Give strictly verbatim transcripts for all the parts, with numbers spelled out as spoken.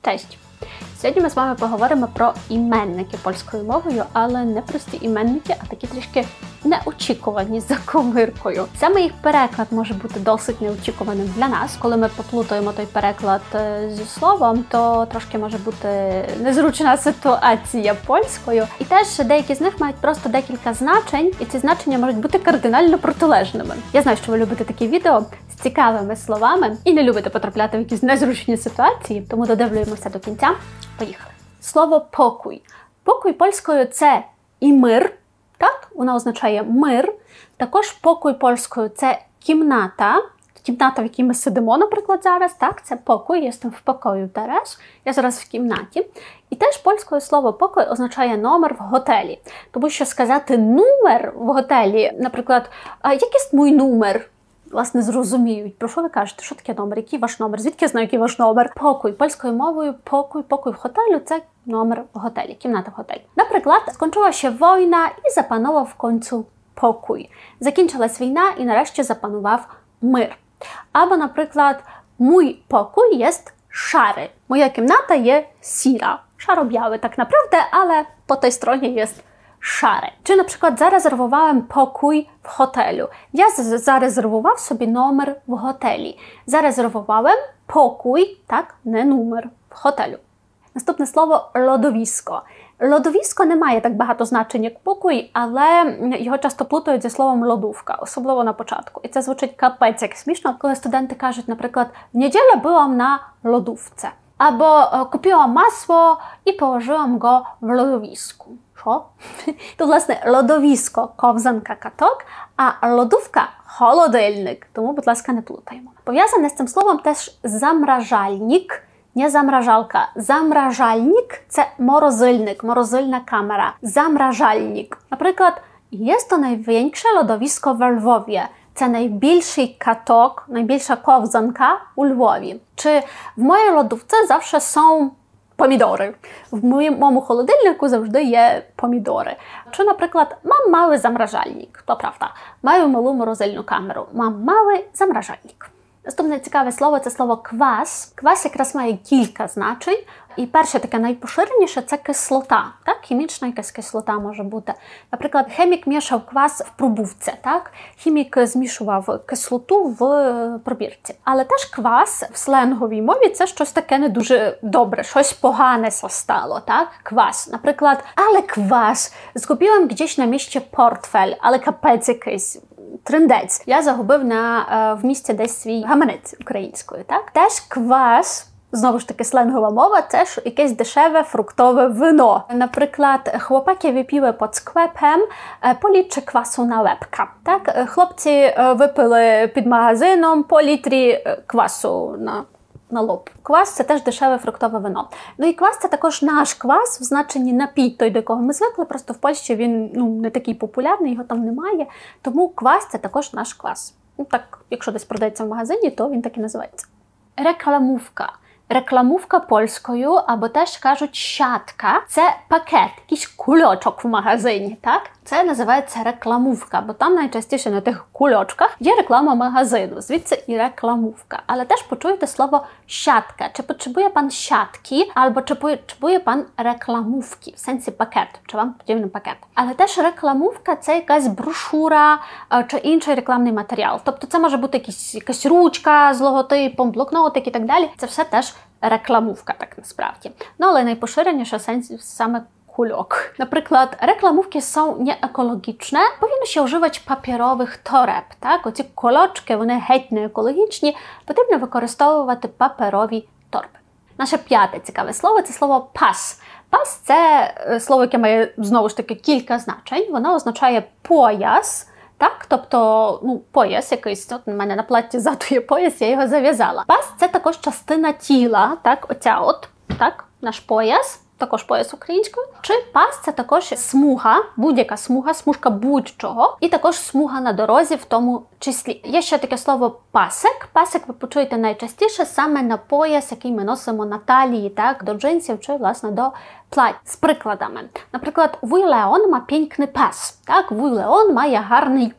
Cześć! Сьогодні ми з вами поговоримо про іменники польською мовою, але не прості іменники, а такі трішки неочікувані за коміркою. Саме їх переклад може бути досить неочікуваним для нас. Коли ми поплутаємо той переклад зі словом, то трошки може бути незручна ситуація польською. І теж деякі з них мають просто декілька значень, і ці значення можуть бути кардинально протилежними. Я знаю, що ви любите такі відео з цікавими словами і не любите потрапляти в якісь незручні ситуації, тому додивлюємося до кінця. Поїхали. Слово «покой». Покой польською – це і мир, так? Вона означає мир. Також покой польською – це кімната. Кімната, в якій ми сидимо, наприклад, зараз, так? Це покой, я в покою зараз, я зараз в кімнаті. І теж польською слово «покой» означає номер в готелі. Тому що сказати «номер» в готелі, наприклад, «який мій номер?» Власне, зрозуміють, про що ви кажете, що таке номер, який ваш номер, звідки я знаю, який ваш номер. Покой, польською мовою покой, покой в готелю – це номер в готелі, кімната в готелі. Наприклад, skończyła się wojna і запанував в кінцю покой. Закінчилась війна і нарешті запанував мир. Або, наприклад, mój pokój jest szary. Моя кімната є сіра. Szaro-biały tak naprawdę, ale po tej stronie jest szare. Czy na przykład zarezerwowałem pokój w hotelu. Ja zarezerwował sobie numer w hoteli. Zarezerwowałem pokój, tak, nie numer, w hotelu. Następne słowo lodowisko. Lodowisko не має так багато значень, як покой, але його часто плутають зі словом лодówka, особливо на початку. І це звучить капець як смішно, коли студенти кажуть, наприклад, в неділю byłam na lodówce. Albo kupiłam masło i położyłam go w lodowisku. Що? To власне лодовисько, ковзанка, каток, а лодówka – холодильник. Тому, будь ласка, не плутаємо. Пов'язане з цим словом теж замражальник, не замражалка. Замражальник – це морозильник, морозильна камера. Замражальник. Наприклад, jest to największe lodowisko w Lwowie. Це найбільший каток, найбільша ковзанка у Львові. Чи в моїй лодówce завжди są помідори. В моєму холодильнику завжди є помідори. Чи, наприклад, мам mały замражальник. То правда. Маю малу морозильну камеру. Мам mały замражальник. Наступне цікаве слово – це слово квас. Квас якраз має кілька значень. І перше таке найпоширеніше – це кислота. Так? Хімічна якась кислота може бути. Наприклад, хімік мішав квас в пробувці. Так? Хімік змішував кислоту в пробірці. Але теж квас в сленговій мові – це щось таке не дуже добре, щось погане стало. Так? Квас. Наприклад, але квас. Згубила gdzieś на місці портфель, але капець якийсь. Трындець. Я загубив на, в місті десь свій гаманець українською, так? Теж квас, знову ж таки сленгова мова, це ж якесь дешеве фруктове вино. Наприклад, хлопаки випили під скlepem по літрі квасу на лепка. Так? Хлопці випили під магазином по літрі квасу на на лоб. Квас – це теж дешеве фруктове вино. Ну і квас – це також наш квас, в значенні напій, той, до якого ми звикли, просто в Польщі він ну, не такий популярний, його там немає, тому квас – це також наш квас. Ну так, якщо десь продається в магазині, то він так і називається. Рекламówka. Рекламówka польською, або теж кажуть siatka, це пакет, якийсь кульочок в магазині, так? Це називається рекламówka, бо там найчастіше на тих кульочках є реклама магазину, звідси і рекламówka. Але теж почуєте слово siatka. Чи потребує пан siatki, або чи потребує пан рекламówki, в сенсі пакет, чи вам потрібен пакет. Але теж рекламówka – це якась брошура чи інший рекламний матеріал. Тобто це може бути якісь, якась ручка з логотипом, блокнотик і так далі. Це все теж рекламówka, так насправді. Ну, але найпоширеніше сенсі саме кульок. Наприклад, рекламówki są nieekologiczne, powinno się używać papierowych toreb, так? Оці кульочки, вони геть не екологічні, потрібно використовувати паперові торби. Наше п'яте цікаве слово – це слово пас. Пас – це слово, яке має, знову ж таки, кілька значень. Воно означає пояс, так? Тобто, ну, пояс якийсь, от у мене на платті ззаду є пояс, я його зав'язала. Пас – це також частина тіла, так? Оця от, так? Наш пояс. Також пояс українською. Чи пас – це також смуга, будь-яка смуга, смужка будь-чого. І також смуга на дорозі в тому числі. Є ще таке слово пасик. Пасик ви почуєте найчастіше саме на пояс, який ми носимо на талії, так, до джинсів чи, власне, до плать. З прикладами. Наприклад, вуй Леон ма piękny pas. Так, вуй Леон має гарний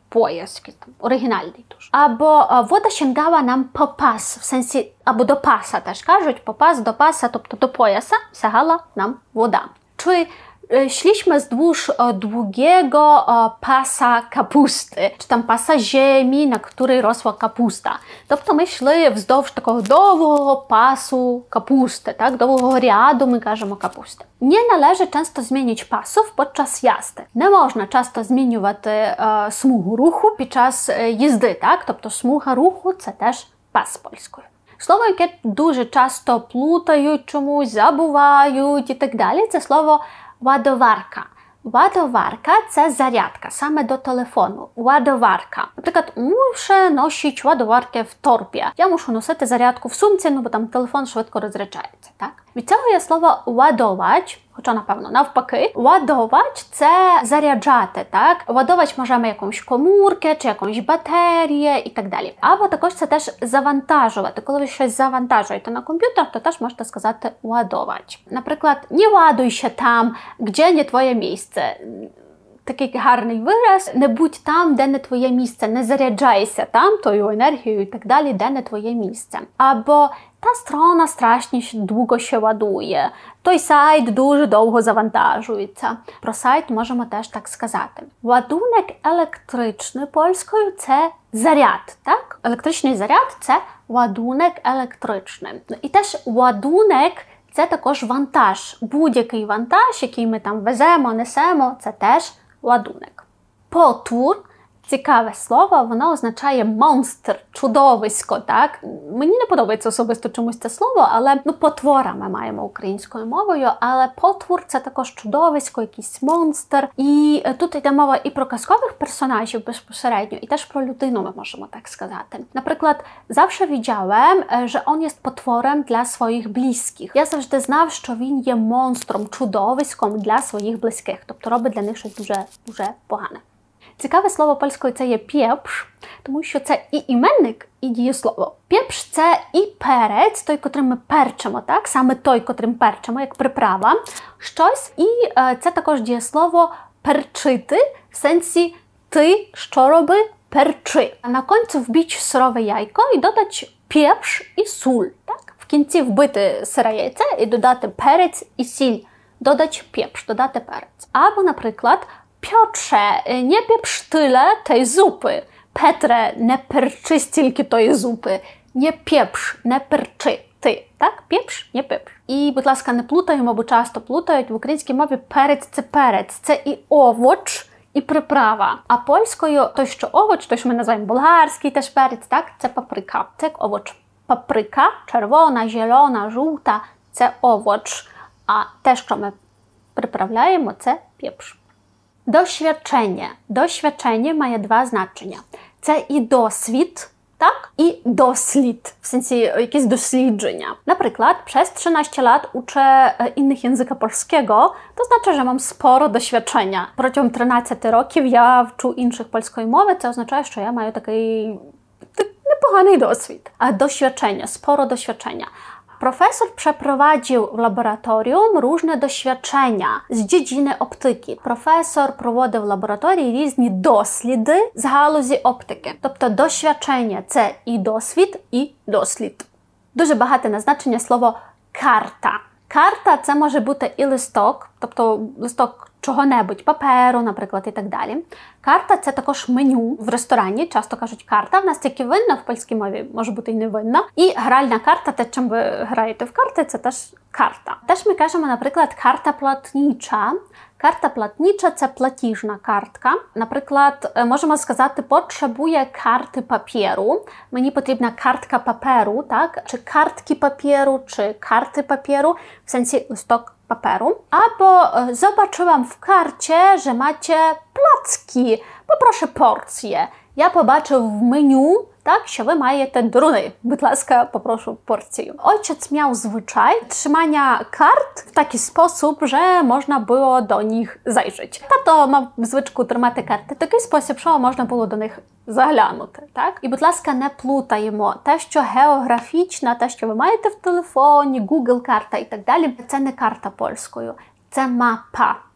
пояс, якийсь там оригінальний дуже. Або вода sięgała нам по пас, в сенсі, або до паса теж кажуть, по пас, до паса, тобто до пояса сягала нам вода. Чи szliśmy wzdłuż długiego pasa kapusty, czy tam pasa ziemi, na której rosła kapusta. Тобто ми йшли вздовж такого довгого пасу капусти, так? Довгого ряду ми кажемо капусти. Nie należy często zmienić pasów podczas jazdy. Не можна часто змінювати е, смугу руху під час їзди, так? Тобто смуга руху – це теж пас польською. Слово, яке дуже часто плутають чомусь, забувають і так далі, це слово ładowarka. Ładowarka – це зарядка, саме до телефону. Ładowarka. Наприклад, muszę nosić ładowarkę в torbie. Я мушу носити зарядку в сумці, ну бо там телефон швидко розряджається, так? Від цього є слово ładować, хоча, напевно, навпаки. Ładować – це заряджати, так? Ładować можемо якусь комórkę, чи якусь baterię і так далі. Або також це теж завантажувати. Коли ви щось завантажуєте на комп'ютер, то теж можете сказати ładować. Наприклад, nie ładuj się tam, gdzie nie twoje miejsce. Такий гарний вираз. Не будь там, де не твоє місце. Не заряджайся там тою енергією і так далі, де не твоє місце. Або та строна страшnie długo się ładuje. Той сайт дуже довго завантажується. Про сайт можемо теж так сказати. Ładunek електричний польською – це заряд, так? Електричний заряд – це ładunek електричний. І теж ładunek – це також вантаж. Будь-який вантаж, який ми там веземо, несемо – це теж ładunek. Potwór – цікаве слово, воно означає монстр, чудовисько, так? Мені не подобається особисто чомусь це слово, але, ну, потвора ми маємо українською мовою, але потвор – це також чудовисько, якийсь монстр. І тут йде мова і про казкових персонажів безпосередньо, і теж про людину ми можемо так сказати. Наприклад, завжди widziałem, że on jest potworem dla swoich bliskich. Я завжди знав, що він є монстром, чудовиськом для своїх близьких, тобто робить для них щось дуже, дуже погане. Цікаве слово польською – це є пieprz, тому що це і іменник, і дієслово. Пieprz – це і перець, той, котрим ми перчимо, так? Саме той, котрим перчимо, як приправа, щось. І е, це також дієслово перчити, в сенсі ти, що роби, перчи. А на концю вбіч сирове яйко і додати pieprz і суль, так? В кінці вбити сире яйце і додати перець і сіль. Додати pieprz, додати перець. Або, наприклад, Piotrze, nie pieprz tyle tej zupy. Petre, не перчи стільки тої зупи. Не пieprz, не перчи. Ти, так? Пieprz, не пieprz. І, будь ласка, не плутаємо, бо часто плутають. В українській мові перець – це перець. Це і овоч, і приправа. А польською той, що овоч, той, що ми називаємо болгарський теж перець, так? Це паприка. Це як овоч. Паприка, червона, зелена, жовта – це овоч. А те, що ми приправляємо – це pieprz. Doświadczenie. Doświadczenie має два значення. Це і досвід, так? І дослід, в сенсі якісь дослідження. Наприклад, przez trzynaście lat uczę innych języka polskiego, to znaczy, że mam sporo doświadczenia. Протягом тринадцяти років я вчу інших польської мови, це означає, що я маю такий непоганий досвід. А doświadczenie, sporo doświadczenia. Profesor przeprowadził w laboratorium różne doświadczenia z dziedziny optyki. Profesor проводив в лабораторії різні досліди з галузі оптики. Тобто doświadczenie – це і досвід, і дослід. Дуже багате на значення слово карта. Карта – це може бути і листок, тобто листок чого-небудь, паперу, наприклад, і так далі. Карта – це також меню в ресторані, часто кажуть карта. В нас тільки винна, в польській мові може бути і не винна. І гральна карта, те, чим ви граєте в карти, це теж карта. Теж ми кажемо, наприклад, карта платнича. Карta płatnicza – це платіжна картка. Наприклад, можемо сказати, potrzebuję karty papieru. Мені потрібна картка паперу, так? Чи картки папieru, чи карти папieru, в сенсі листок papieru. Albo zobaczyłam w karcie, że macie placki. Poproszę porcję. Я побачив в меню, так, що ви маєте друни. Будь ласка, попрошу порцію. Ojciec miał zwyczaj trzymania kart в такий спосіб, що можна було до них зайrzeć. Тато мав звичку тримати карти в такий спосіб, що можна було до них заглянути, так? І, будь ласка, не плутаємо. Те, що географічна, те, що ви маєте в телефоні, Google карта і так далі, це не карта польською, це мапа.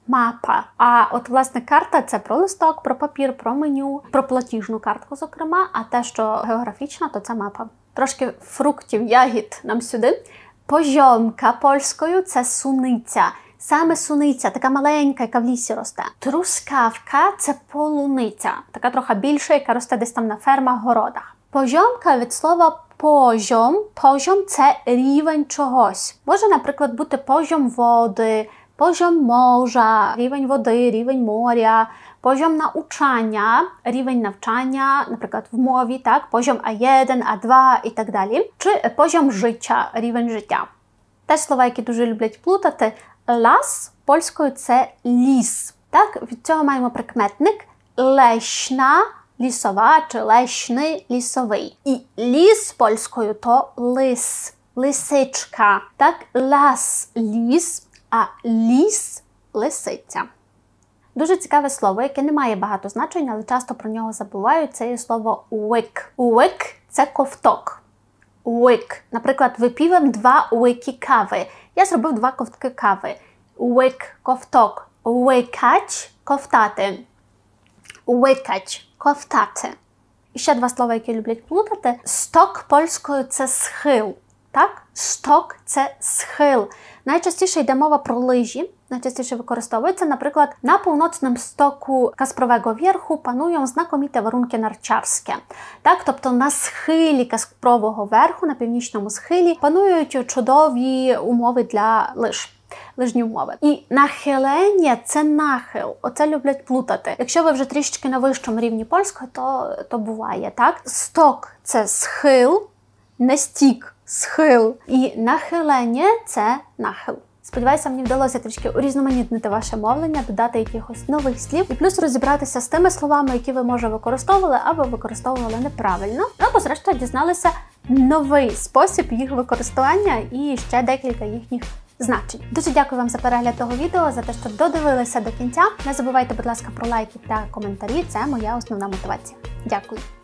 мапа. А от, власне, карта – це про листок, про папір, про меню, про платіжну картку, зокрема, а те, що географічно, то це мапа. Трошки фруктів, ягід нам сюди. Позьомка польською – це суниця. Саме суниця, така маленька, яка в лісі росте. Трускавка – це полуниця, така трохи більша, яка росте десь там на фермах, городах. Позьомка від слова позьом. Позьом – це рівень чогось. Може, наприклад, бути позьом води, позьом моря, рівень води, рівень моря, позьом навчання, рівень навчання, наприклад, в мові, так, позьом А один, А два і так далі. Чи позьом життя, рівень життя. Теж слова, які дуже люблять плутати. Лас польською – це ліс. Так, від цього маємо прикметник лещна, лісова чи лещний, лісовий. І ліс польською – то лис, лисичка. Так, лас – ліс, а ліс – лисиця. Дуже цікаве слово, яке не має багато значень, але часто про нього забувають, це є слово łyk. Łyk – це ковток. Łyk. Наприклад, випівам два łyki кави. Я зробив два ковтки кави. Łyk – ковток. Łykać – ковтати. Łykać – ковтати. І ще два слова, які люблять плутати. Сток польською – це схил. Так? Сток – це схил. Найчастіше йде мова про лижі. Najczęściej wykorzystuється, наприклад, на północnym stoku Kasprowego Wierchu panują znakomite warunki narciarskie. Так, тобто на схилі Каспрового верху, на північному схилі, панують чудові умови для лиж. Лижні умови. І нахилення – це нахил. Оце люблять плутати. Якщо ви вже трішечки на вищому рівні польської, то, то буває, так? Сток – це схил, не стік – схил. І нахилення – це нахил. Сподіваюся, мені вдалося трішки урізноманітнити ваше мовлення, додати якихось нових слів і плюс розібратися з тими словами, які ви, може, використовували або використовували неправильно, або, зрештою, дізналися новий спосіб їх використання і ще декілька їхніх значень. Дуже дякую вам за перегляд того відео, за те, що додивилися до кінця. Не забувайте, будь ласка, про лайки та коментарі, це моя основна мотивація. Дякую!